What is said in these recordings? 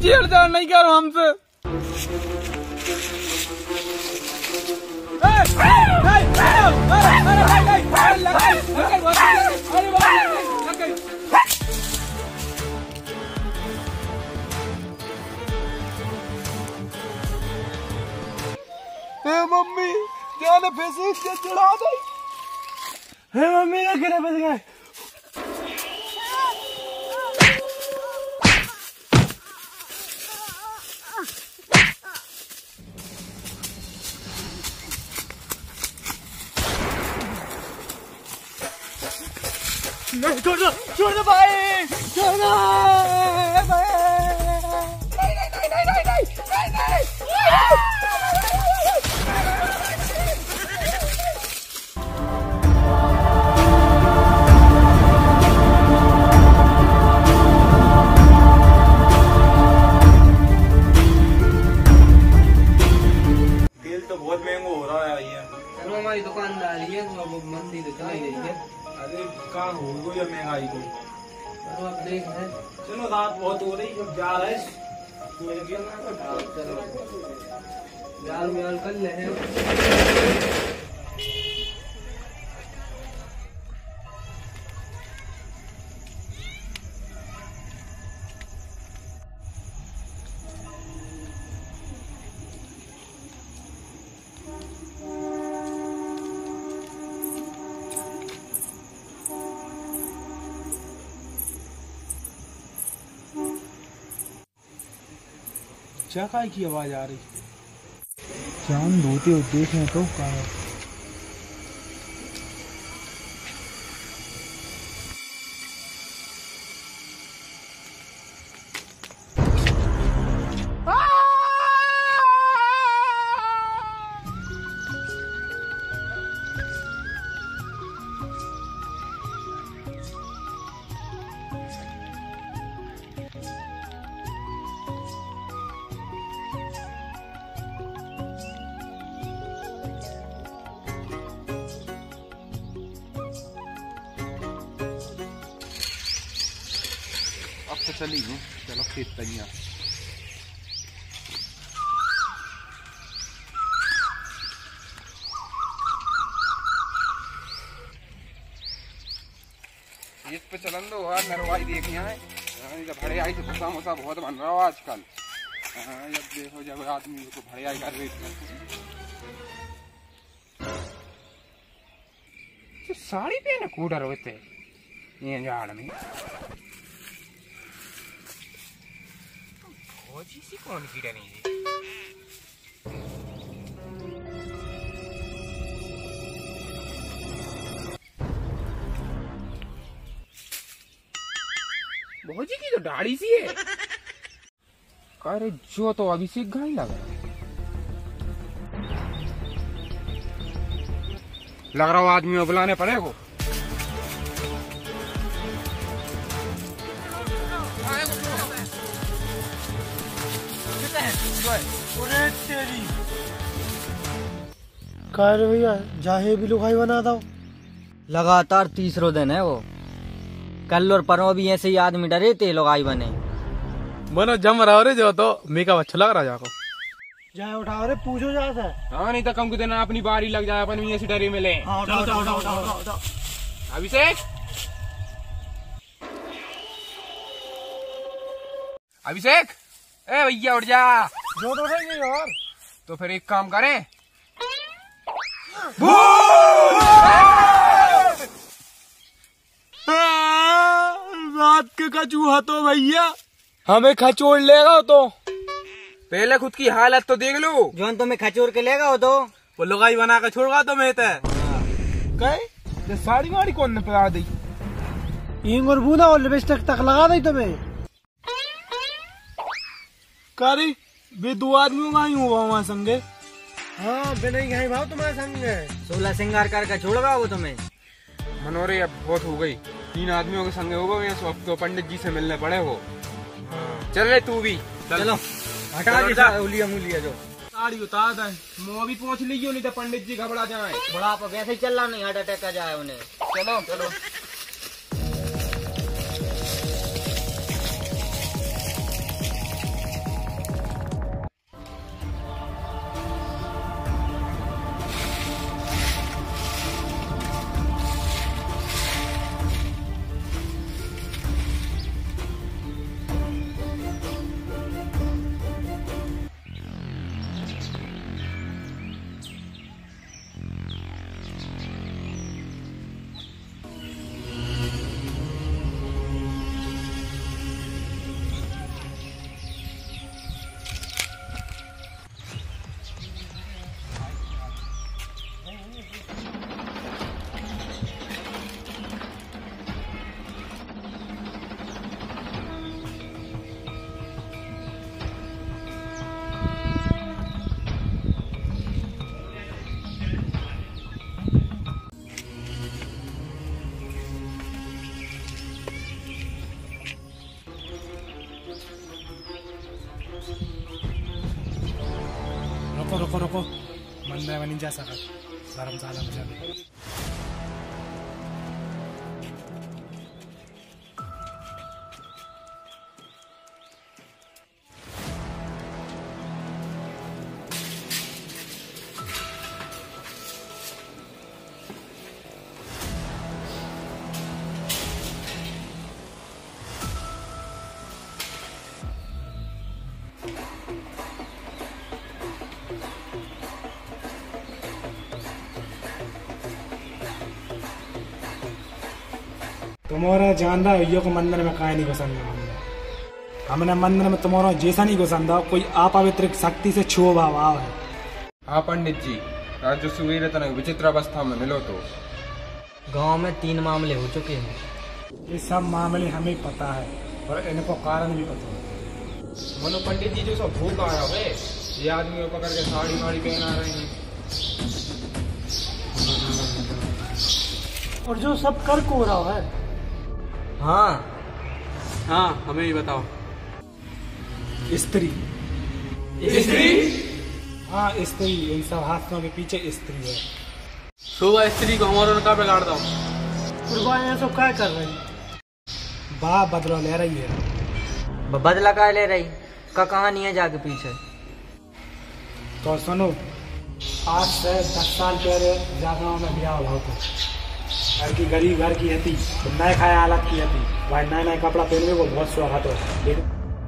छेड़छाड़ नहीं करो हमसे। मम्मी जाने पैसे चढ़ा दे। मम्मी ना गिरे बच गए। नहीं छोड़ दो भाई, छोड़ दो भाई। नहीं। तेल तो बहुत महंगा हो रहा है भैया। चलो हमारी दुकानदारी है, वो मंदी तो चली गई है। अरे कहाँ हो गई है महंगाई तो। चलो अब देख है। चलो रात बहुत हो रही, जब जा रहे चलो जाल में कर ले हैं। चाय की आवाज आ रही। चांद धोते हो देखें तो कहा। अब तो चली हूँ, चलो खेत तैयार। इस पे चलन दो यार, नरवाई देख यहाँ है। जब भरे आई तो भूसा मूसा बहुत बन रहा हो आजकल। जब देखो जब आदमी को भरे आई कर रही तो साड़ी पहने कूडर होते ये झाड़ में। फौजी सी कौन की डरी थी? भौजी की तो दाढ़ी सी है। अरे जो तो अभिषेक घाई लग रहा हो आदमी को बुलाने पड़ेगा। भैया जाहे भी लुगाई बना दो। लगातार तीसरो दिन है वो। कल और परसों भी ऐसे ही आदमी डरे थे लुगाई बने। मनो जम रहा रे जो तो मेकअप अच्छा लग रहा जाको। जाए उठाओ रे पूछो जा से। हाँ नहीं तो कम के दिन अपनी बारी लग जाए अपन ऐसी डरी मिले। अभिषेक अभिषेक ए भैया उठ जा। जो तो है नहीं और तो फिर एक काम करें। रात के कचूहा तो भैया हमें खचोड़ लेगा तो। पहले खुद की हालत तो देख लो। जोन तुम्हें खचोर के लेगा वो तो वो लुगाई बना कर छोड़गा तो मैं कहे साड़ी वाड़ी कौन ने पकड़ा दी। इंग और बूंदा और लिपस्टिक तक लगा दी तुम्हें। कारी वे दो आदमियों का ही हुआ वहाँ संगे। हाँ बिना ही भाव तुम्हारे संग 16 श्रृंगार कर छोड़गा वो तुम्हें। मनोरे अब बहुत हो गई, 3 आदमियों के संगे होगा। अब तो पंडित जी से मिलने पड़े हो। चल रहे तू भी चलो हटा उलिया मुलिया जो साड़ी उतार दे। मुँह भी पहुँच लीजिए नहीं तो पंडित जी घबरा जाए। बड़ा आप वैसे ही चल रहा नहीं हार्ट अटैक का जाए उन्हें। चलो चलो मंदिर में नहीं जा सकत, धर्मशाला में चले। तुम्हारा जान रहा है को मंदिर में काहे नहीं घुसंदा हमने मंदिर में तुम्हारा जैसा नहीं घुसंदा कोई अपवित्र शक्ति से छुओ भाव है। हाँ पंडित जी, आज जो सवेरे तक विचित्र अवस्था में मिलो तो गांव में 3 मामले हो चुके हैं। ये सब मामले हमें पता है और इनको कारण भी पता है। मनो पंडित जी जो सब भूख आया है, ये आदमी पकड़ के साड़ी वाड़ी पहना रहे हैं। और जो सब कर को रहा है। हाँ हमें भी बताओ। स्त्री स्त्री? हाँ स्त्री, इन सब हाथों के पीछे स्त्री है। सुबह स्त्री को हमारे का बिगाड़ दो। सब क्या कर रही? बा बदला ले रही है। बदला का ले रही का कहानी है जाके पीछे। तो सुनो, आज से 10 साल पहले जागांव में ब्याह हुआ था। घर की गरीब घर की हती, तो नए खाए हालत की हती। भाई नए नए कपड़ा पहनने को बहुत शौक आता है, लेकिन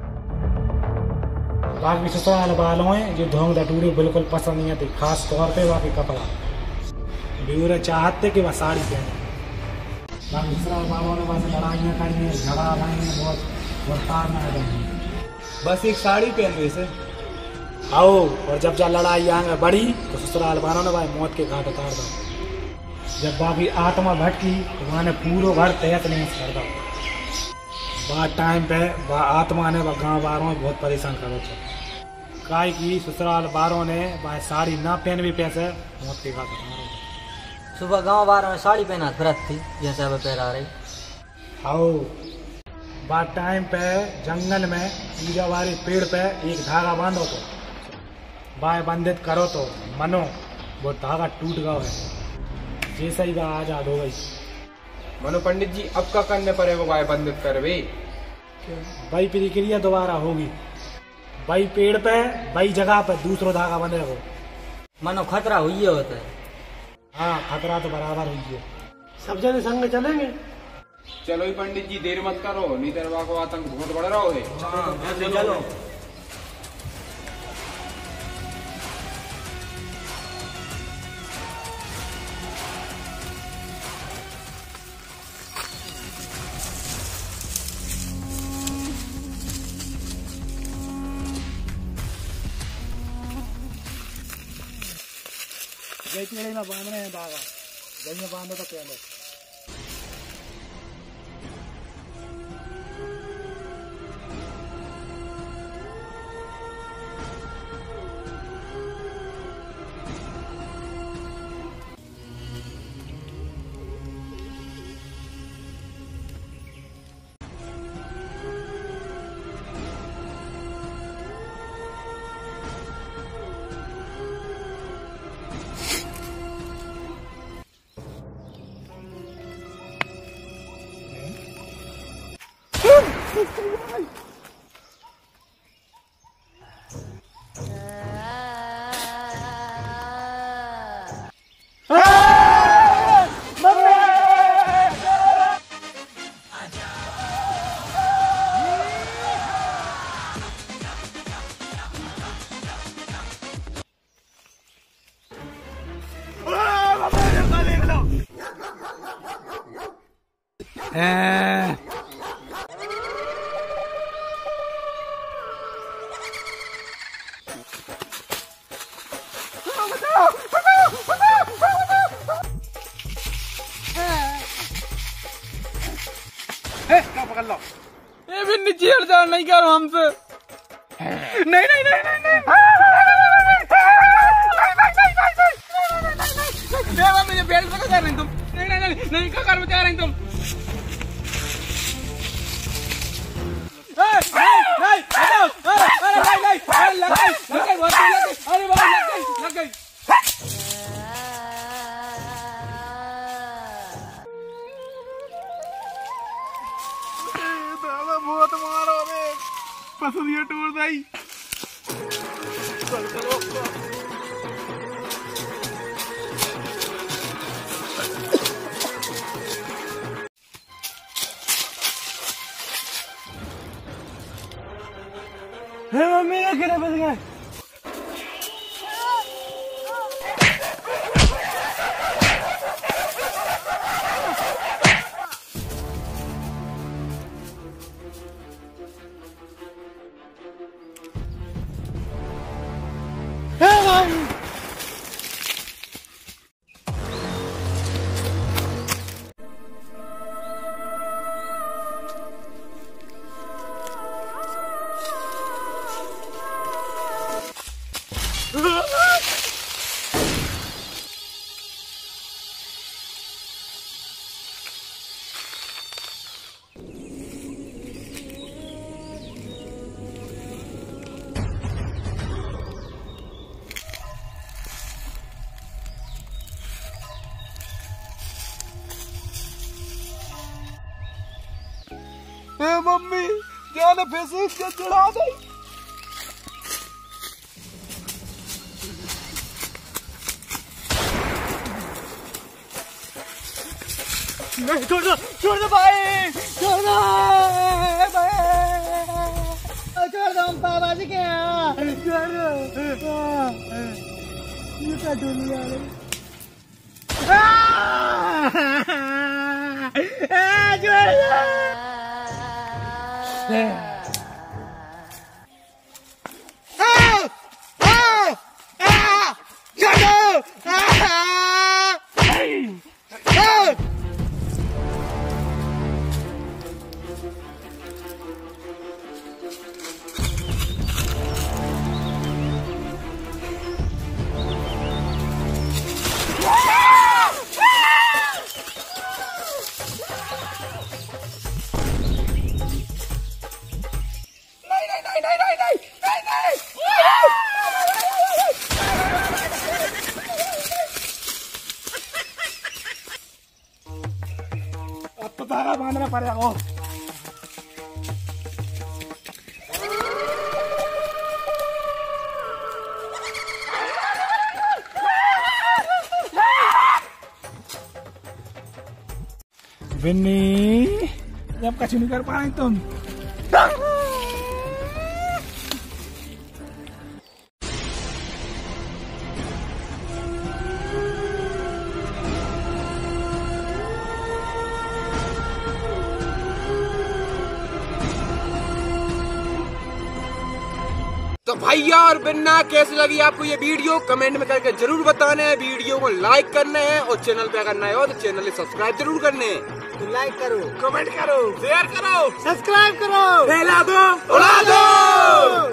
बाकी ससुराल वालों हैं जो ढोंग डटूरे बिल्कुल पसंद नहीं आती, खास तौर पे बाकी कपड़ा बेउरे चाहते कि वह साड़ी पहने। बाकी ससुराल वालों ने बस लड़ाइयाँ करी हैं, झगड़ा भाई हैं, बहुत तार में आ गई। बस एक साड़ी पहन रहे से आओ, और जब लड़ाई आगे बढ़ी तो ससुराल वालों ने भाई मौत के घाट उतार दो। जब बाकी आत्मा भटकी तो वहाँ ने पूरा घर तहत नहीं कर दो। बात टाइम पे आत्मा ने गाँव वालों बहुत परेशान करो थे, काय की ससुराल वालों ने भाई साड़ी ना पहन भी पैसे मौत के घाट उतार। सुबह गांव वालों में साड़ी पहना व्रत थी, जैसे अब पहरा रही। आओ, बात टाइम पे जंगल में पूजा वाले पेड़ पे एक धागा बांधो तो बाय बंधित करो तो मनो वो धागा टूट गया है, जैसा ही आजाद हो गई। मनो पंडित जी, अब क्या करने पड़ेगा भाई बंदित करवे? भाई प्रक्रिया दोबारा होगी। भाई पेड़ पे भाई जगह पे दूसरा धागा बंधेगा। मानो खतरा हुई होता है। हाँ खतरा तो बराबर हुई है। सब जने संग चलेंगे। चलो ही पंडित जी, देर मत करो, नहीं तो को आतंक बहुत बढ़ रहा है। चलो गई में बांध रहे हैं धागा, गई में बांधो तो पहले। पकड़ लो। ये भी नीचे हट जा, नहीं करो हमसे। नहीं नहीं नहीं नहीं नहीं मुझे बेल्ट में क्या कर रहे तुम? नहीं नहीं नहीं नहीं क्या कर बचा रहे तुम? नहीं नहीं नहीं लग गई लग गई, बहुत लग गई, अरे भाई लग गई लग गई। दादा बहुत मारो रे, पसलियां टूट गई। मम्मी का किरा बच गया। मम्मी जाने पैसे चढ़ा दे। नहीं छोड़ दो भाई, छोड़ दो हम पापा जी के यहाँ, छोड़ दो। ये क्या ढूंढ रहा है? अब तो तारा बांधना पड़ेगा। विन्नी जब कछु नहीं कर पा रही तुम। तो भैया और बिन्ना कैसी लगी आपको ये वीडियो कमेंट में करके जरूर बताना है। वीडियो को लाइक करना है और चैनल पे अगर नए हो तो चैनल को सब्सक्राइब जरूर करने हैं। तो लाइक करो, कमेंट करो, शेयर करो, सब्सक्राइब करो, फैला दो, उड़ा दो।